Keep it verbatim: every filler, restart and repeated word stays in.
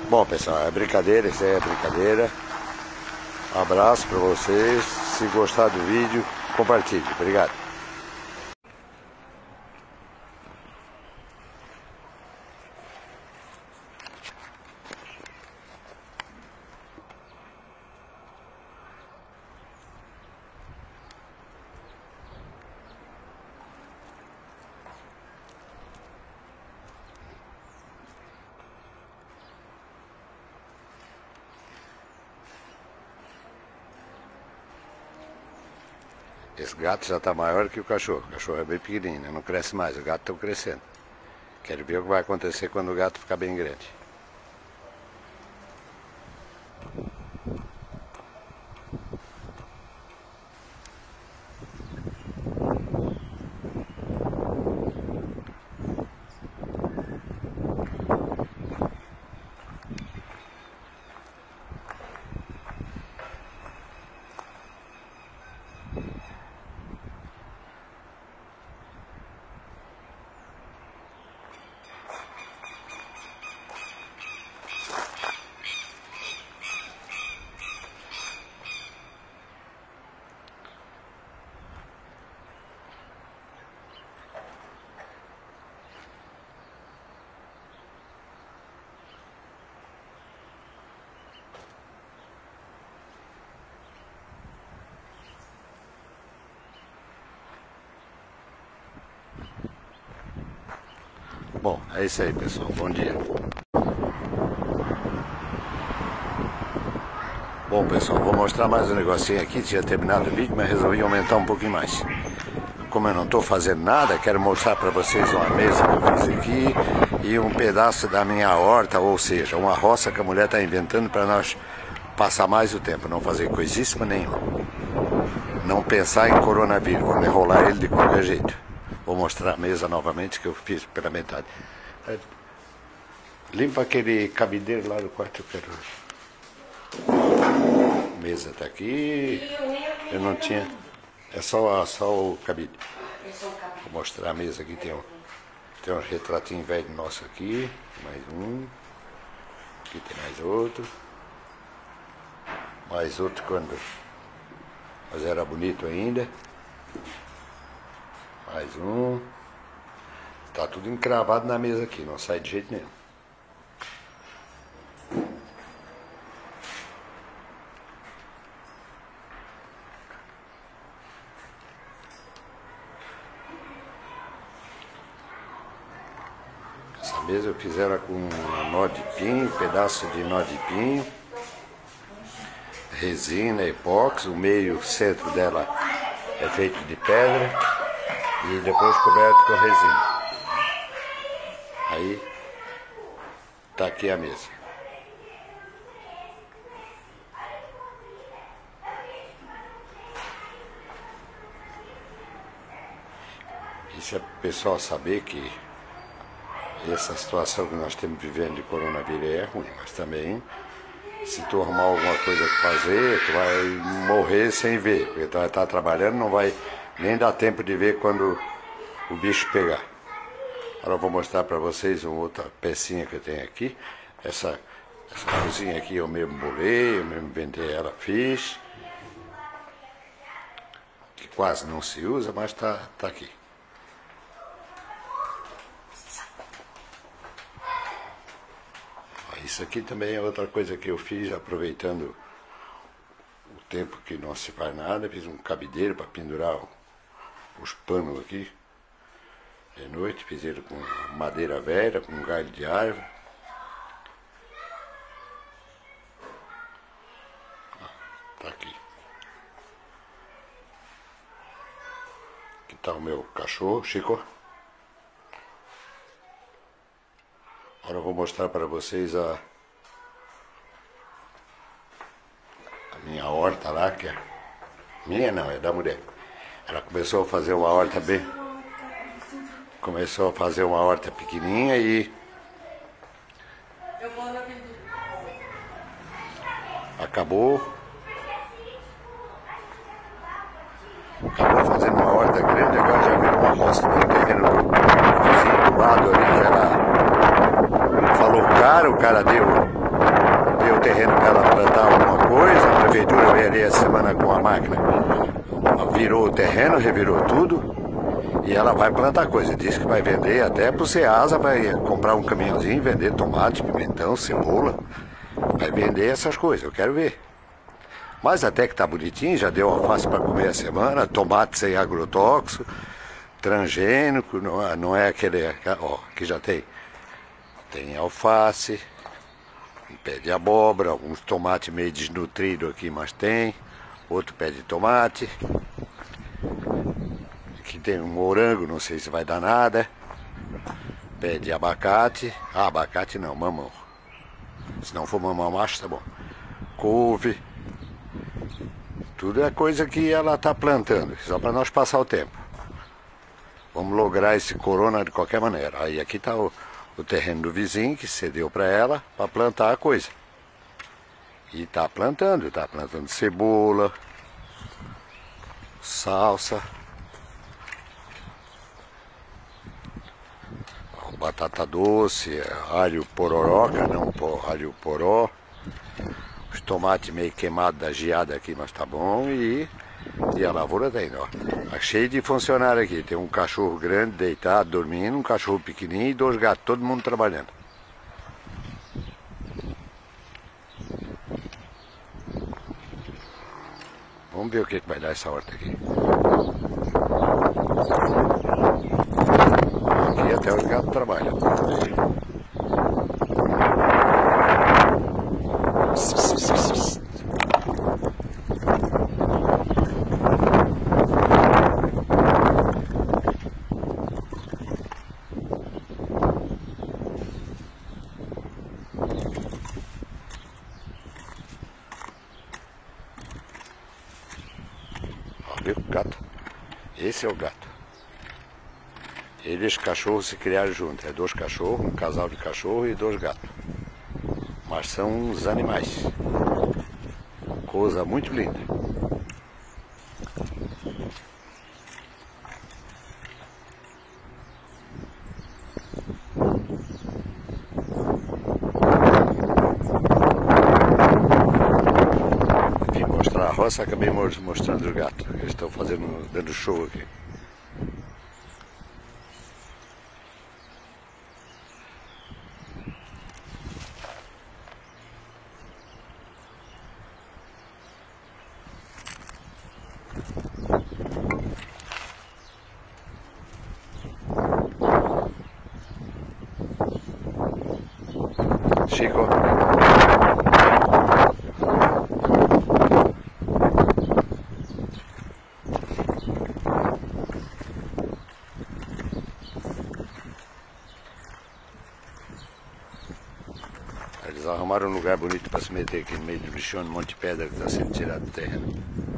Bom, pessoal, é brincadeira, isso aí é brincadeira. Um abraço para vocês. Se gostar do vídeo, compartilhe. Obrigado. Esse gato já está maior que o cachorro. O cachorro é bem pequenininho, né? Não cresce mais. O gato está crescendo. Quero ver o que vai acontecer quando o gato ficar bem grande. Bom, é isso aí, pessoal. Bom dia. Bom, pessoal, vou mostrar mais um negocinho aqui. Tinha terminado o vídeo, mas resolvi aumentar um pouquinho mais. Como eu não estou fazendo nada, quero mostrar para vocês uma mesa que eu fiz aqui e um pedaço da minha horta, ou seja, uma roça que a mulher está inventando para nós passar mais o tempo, não fazer coisíssima nenhuma. Não pensar em coronavírus, vamos enrolar ele de qualquer jeito. Vou mostrar a mesa novamente que eu fiz pela metade. Limpa aquele cabideiro lá do quarto, eu quero. A mesa tá aqui. Eu não tinha. É só, só o cabide. Vou mostrar a mesa aqui. Tem um, tem um retratinho velho nosso aqui. Mais um. Aqui tem mais outro. Mais outro quando. Mas era bonito ainda. Mais um. Tá tudo encravado na mesa aqui, não sai de jeito nenhum. Essa mesa eu fiz ela com nó de pinho, pedaço de nó de pinho, resina, epóxi, o meio, o centro dela é feito de pedra. E depois coberto com resina. Aí tá aqui a mesa. E se o pessoal saber que essa situação que nós estamos vivendo de coronavírus é ruim, mas também se tu arrumar alguma coisa para fazer, tu vai morrer sem ver, porque tu vai estar trabalhando, não vai nem dá tempo de ver quando o bicho pegar. Agora eu vou mostrar para vocês uma outra pecinha que eu tenho aqui. Essa, essa cozinha aqui eu mesmo bolei, eu mesmo vendei ela, fiz. Que quase não se usa, mas tá, tá aqui. Isso aqui também é outra coisa que eu fiz, aproveitando o tempo que não se faz nada. Fiz um cabideiro para pendurar os panos aqui de noite, fiz ele com madeira velha, com galho de árvore. Tá aqui. Aqui tá o meu cachorro, Chico. Agora eu vou mostrar para vocês a, a minha horta lá, que é minha não, é da mulher. Ela começou a fazer uma horta bem... Começou a fazer uma horta pequenininha e... Acabou... Acabou fazendo uma horta grande, agora já virou uma roça no terreno do, do vizinho do lado ali, que era... Falou caro, o cara deu vendei essa semana com a máquina. Virou o terreno, revirou tudo. E ela vai plantar coisa. Diz que vai vender até pro Ceasa, vai comprar um caminhãozinho, vender tomate, pimentão, cebola. Vai vender essas coisas, eu quero ver. Mas até que tá bonitinho, já deu alface para comer a semana, tomate sem agrotóxico, transgênico, não é, não é aquele... Ó, aqui já tem. Tem alface, um pé de abóbora, uns tomates meio desnutridos aqui, mas tem. Outro pé de tomate. Aqui tem um morango, não sei se vai dar nada. Pé de abacate. Ah, abacate não, mamão. Se não for mamão macho, tá bom. Couve. Tudo é coisa que ela está plantando, só para nós passar o tempo. Vamos lograr esse corona de qualquer maneira. Aí aqui está o, o terreno do vizinho que cedeu para ela para plantar a coisa. E está plantando, está plantando cebola, salsa, batata doce, alho pororoca, não alho poró. Os tomates meio queimados da geada aqui, mas tá bom. E, e a lavoura tá indo, ó. Tá cheio de funcionário aqui. Tem um cachorro grande deitado, dormindo, um cachorro pequenininho e dois gatos, todo mundo trabalhando. Vamos ver o que, que vai dar essa horta aqui. Aqui até os gatos trabalham. Viu o gato? Esse é o gato. Ele e os cachorros se criaram juntos. É dois cachorros, um casal de cachorro e dois gatos. Mas são uns animais. Coisa muito linda. Vim mostrar a roça, acabei mostrando os gatos. Eles estão fazendo, dando show aqui. Chico. Eles arrumaram um lugar bonito para se meter aqui no meio do lixão, um monte de pedra que está sendo tirado do terreno.